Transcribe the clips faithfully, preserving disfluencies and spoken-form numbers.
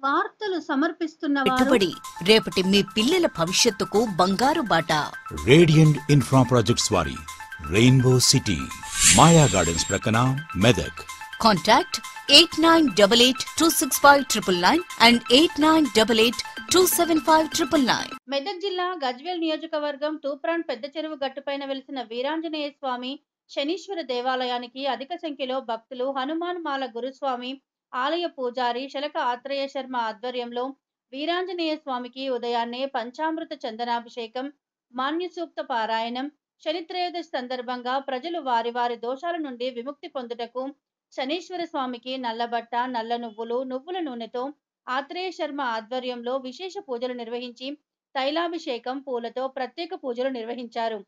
వార్తలు సమర్పిస్తున్నవారు పెట్టుబడి రేపటి మీ పిల్లల భవిష్యత్తుకు బంగారు బాట. రేడియంట్ ఇన్ఫ్రా ప్రాజెక్ట్స్ వారి రెయిన్బో సిటీ మాయా గార్డెన్స్ ప్రక్కన Medak. Contact eight nine double eight two six five triple nine and eight nine double eight two seven five triple nine. Medak జిల్లా గజ్వేల్ నియోజకవర్గం తూప్రాన్ పెద్ద చెరువు గట్టుపైన వెలిసిన వీరాంజనేయ స్వామి శనీశ్వర దేవాలయానికి అధిక సంఖ్యలో భక్తులు హనుమాన్ మాల గురుస్వామి ఆలయ పూజారి శలక ఆత్రేయ శర్మ ఆధ్వర్యంలో వీరాంజనేయ స్వామికి ఉదయాన్నే పంచామృత చందనాభిషేకం, మాన్య సూక్త పారాయణం, శనిత్రయోదశి సందర్భంగా ప్రజలు వారి వారి దోషాల నుండి విముక్తి పొందుటకు శనీశ్వర స్వామికి నల్లబట్ట, నల్ల నువ్వులు, నువ్వుల నూనెతో ఆత్రేయ శర్మ ఆధ్వర్యంలో విశేష పూజలు నిర్వహించి తైలాభిషేకం, పూలతో ప్రత్యేక పూజలు నిర్వహించారు.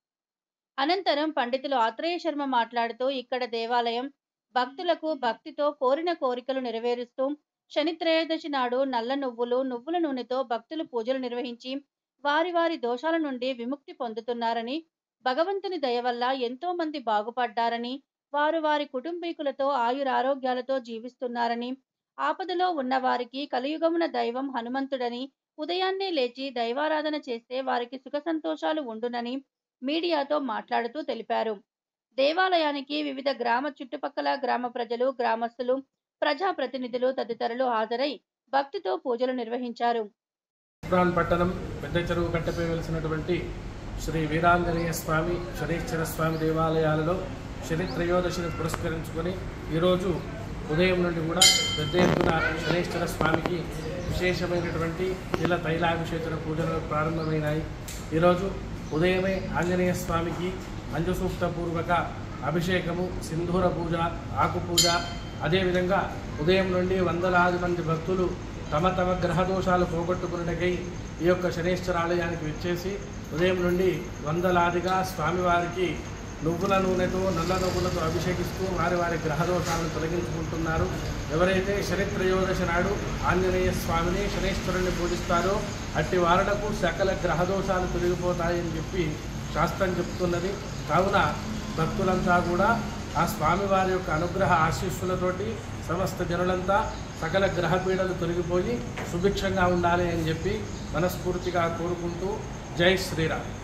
అనంతరం పండితులు ఆత్రేయ శర్మ మాట్లాడుతూ ఇక్కడ దేవాలయం భక్తులకు భక్తితో కోరిన కోరికలు నెరవేరుస్తూ శనిత్రయోదశి నాడు నల్ల నువ్వులు, నువ్వుల నూనెతో భక్తులు పూజలు నిర్వహించి వారి వారి దోషాల నుండి విముక్తి పొందుతున్నారని, భగవంతుని దయ వల్ల ఎంతో మంది బాగుపడ్డారని, వారు వారి కుటుంబీకులతో ఆయురారోగ్యాలతో జీవిస్తున్నారని, ఆపదలో ఉన్న వారికి కలియుగమున దైవం హనుమంతుడని, ఉదయాన్నే లేచి దైవారాధన చేస్తే వారికి సుఖ సంతోషాలు ఉండునని మీడియాతో మాట్లాడుతూ తెలిపారు. దేవాలయానికి వివిధ గ్రామ చుట్టుపక్కల గ్రామ ప్రజలు, గ్రామస్తులు, ప్రజాప్రతినిధులు తదితరులు హాజరై భక్తితో పూజలు నిర్వహించారు. తూప్రాన్ పట్టణం పెద్ద చెరువు కట్టపై వెలిసినటువంటి శ్రీ వీరాంజనేయ స్వామి, శనీశ్వర స్వామి దేవాలయాలలో శని త్రయోదశిని పురస్కరించుకొని ఈరోజు ఉదయం నుండి కూడా పెద్ద ఎత్తున శనీశ్వర స్వామికి విశేషమైనటువంటి ఇలా తైలాభిషేచన పూజలు ప్రారంభమైనాయి. ఈరోజు ఉదయమే ఆంజనేయ స్వామికి పంచసూక్త పూర్వక అభిషేకము, సింధూర పూజ, ఆకు పూజ, అదేవిధంగా ఉదయం నుండి వందలాది మంది భక్తులు తమ తమ గ్రహ దోషాలు పోగొట్టుకున్నకై ఈ యొక్క శనీశ్వర ఆలయానికి వచ్చేసి ఉదయం నుండి వందలాదిగా స్వామివారికి నువ్వుల నూనెతో, నల్ల నువ్వులతో అభిషేకిస్తూ వారి వారి గ్రహ దోషాలను తొలగించుకుంటున్నారు. ఎవరైతే శనిత్రయోదశి నాడు ఆంజనేయ స్వామిని, శనీశ్వరుని పూజిస్తారో అట్టి వారులకు సకల గ్రహ దోషాలు తొలగిపోతాయని చెప్పి శాస్త్రం చెప్తున్నది. కావున భక్తులంతా కూడా ఆ స్వామివారి యొక్క అనుగ్రహ ఆశీస్సులతోటి సమస్త జనులంతా సకల గ్రహ పీడలు తొలగిపోయి సుభిక్షంగా ఉండాలి అని చెప్పి మనస్ఫూర్తిగా కోరుకుంటూ జై శ్రీరామ్.